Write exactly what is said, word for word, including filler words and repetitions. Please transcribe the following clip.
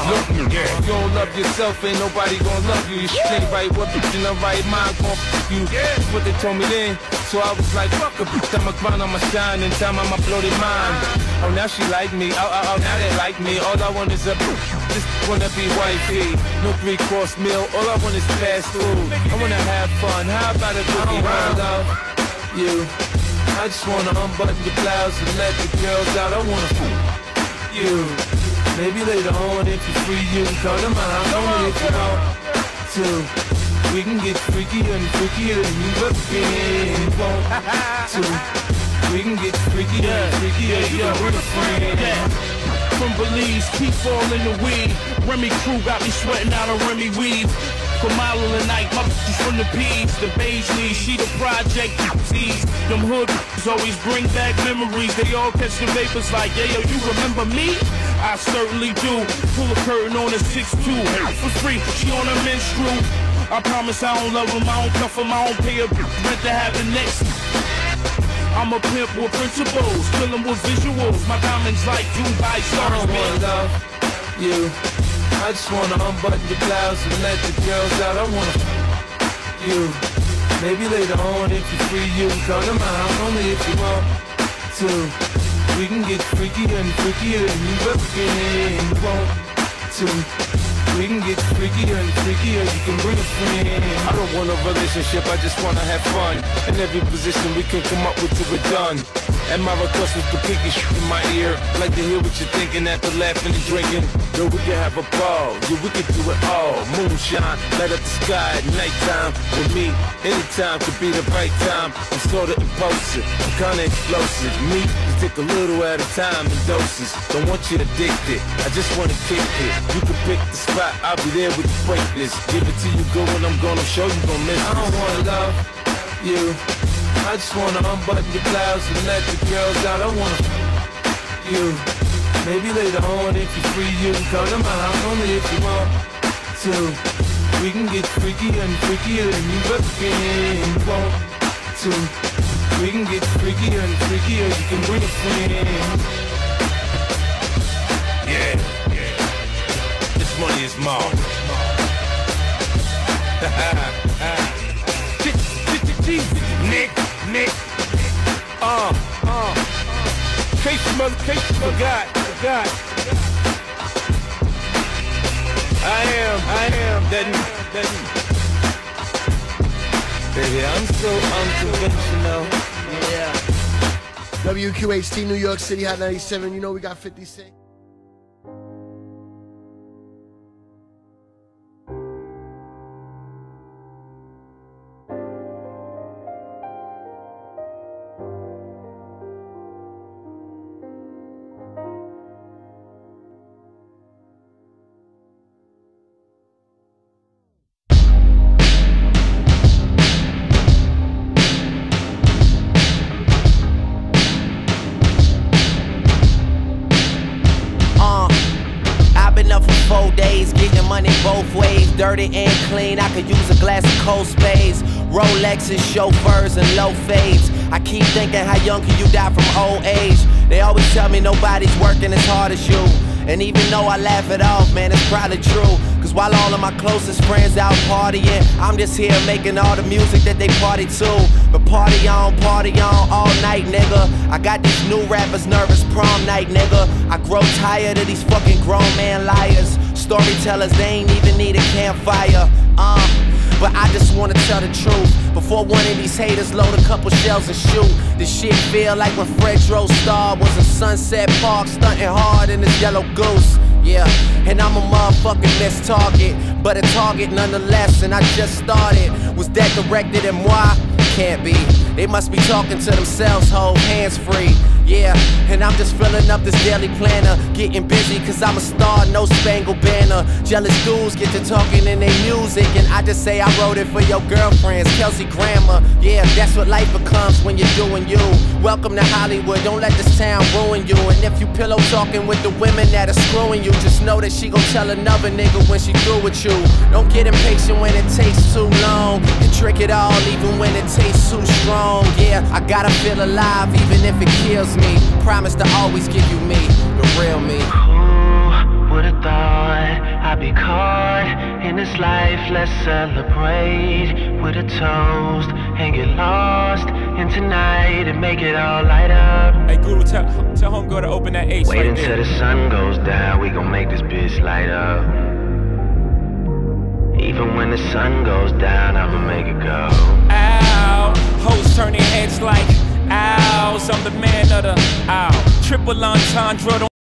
Look, yeah. If you don't love yourself, ain't nobody gonna love you. You shit ain't right, what bitch in the right mind gon' f you? That's what they told me then. So I was like, fuck a bitch, I'ma grind, I'ma shine, and time I'ma blow their mind. Oh, now she like me, oh, oh, oh, now they like me. All I want is a bitch, just wanna be wifey. No three-course meal, all I want is fast food. I wanna have fun, how about a cookie? I love you. I just wanna unbutton your blouse and let the girls out. I wanna fool you. Maybe later on, if you're free, you can come to my house. Only if you want to. We can get freakier and freakier than you ever been. You want to. We can get freakier and freakier. You can bring a friend. From Belize, keep falling the weed. Remy crew got me sweating out of Remy weed. From Island of Night, my bitches from the P's, the Beige, she the project tease. Them hood always bring back memories. They all catch the vapors like, yeah, yo, you remember me? I certainly do. Pull a curtain on a six two. For free, she on a menstrual. I promise I don't love him, I don't cuff him, I don't pay a rent to have the next. I'm a pimp with principles, killing with visuals. My diamonds like Dubai stars. I don't wanna love you. I just wanna unbutton your blouse and let the girls out. I wanna you. Maybe later on, if you're free, you can come to my house. Only if you want to. We can get freakier and freakier than you ever been. You want to. We can get freakier and freakier. You can bring a friend. I don't want a relationship. I just wanna have fun. In every position we can come up with till we're done. And my request was to pick your shit in my ear. Like to hear what you're thinking after laughing and drinking. Yo, we can have a ball, yeah, we can do it all. Moonshine, light up the sky at nighttime. With me, anytime could be the right time. I'm sorta impulsive, I'm kinda explosive. Me, just take a little at a time in doses. Don't want you addicted, I just wanna kick it. You can pick the spot, I'll be there with the breakers. Give it to you good when I'm gonna show you gon' miss it. I don't wanna love you. I just wanna unbutton your blouse and let the girls out. I wanna you. Maybe later on, if you're free, you can come to my house. Only if you want to. We can get freakier and freakier than you ever been. You want to. We can get freakier and freakier. You can bring a friend. Yeah, yeah. This money is mine. Nick, Nick. Uh, uh. Case you mother, case you forgot, forgot. I am, I am that, that. Baby, I'm so unconventional. Yeah. W Q H T New York City Hot ninety-seven. You know we got fifty Cent. Four days, getting money both ways, dirty and clean. I could use a glass of cold spades, Rolexes, chauffeurs, and low fades. I keep thinking, how young can you die from old age? They always tell me nobody's working as hard as you. And even though I laugh it off, man, it's probably true. Cause while all of my closest friends out partying, I'm just here making all the music that they party to. But party on, party on, all night, nigga. I got these new rappers nervous prom night, nigga. I grow tired of these fucking grown man liars. Storytellers, they ain't even need a campfire. Uh, but I just wanna tell the truth. Before one of these haters load a couple shells and shoot. This shit feel like when Fred Star was in Sunset Park, stunting hard in his yellow goose. Yeah, and I'm a motherfucking missed target, but a target nonetheless, and I just started. Was that directed at moi? Can't be. They must be talking to themselves, hold hands free. Yeah, and I'm just filling up this daily planner, getting busy cause I'm a star, no spangled banner. Jealous dudes get to talking in their music, and I just say I wrote it for your girlfriends, Kelsey Grammer. Yeah, that's what life becomes when you're doing you. Welcome to Hollywood, don't let this town ruin you. And if you pillow talking with the women that are screwing you, just know that she gon' tell another nigga when she through with you. Don't get impatient when it takes too long, and trick it all even when it tastes too strong. Yeah, I gotta feel alive even if it kills me. Promise to always give you me, the real me. Who would've thought this life, let's celebrate with a toast and get lost in tonight and make it all light up. Hey Guru, tell, tell homegirl to open that ace. Wait right until there. the sun goes down, we gon' make this bitch light up. Even when the sun goes down, I'ma make it go. Ow, hoes turning heads like owls. I'm the man of the ow. Triple entendre.